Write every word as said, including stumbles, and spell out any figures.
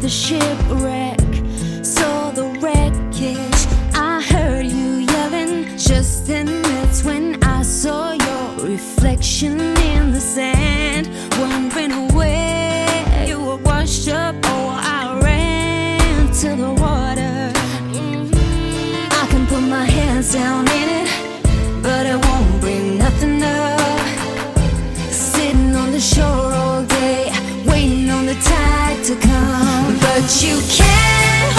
the shipwreck, saw the wreckage. I heard you yelling, just then that's when I saw your reflection in the sand. Wondering where you were washed up. Oh, I ran to the water. I can put my hands down in it, but it won't bring nothing up. Sitting on the shore all day, waiting on the tide to come. But you can't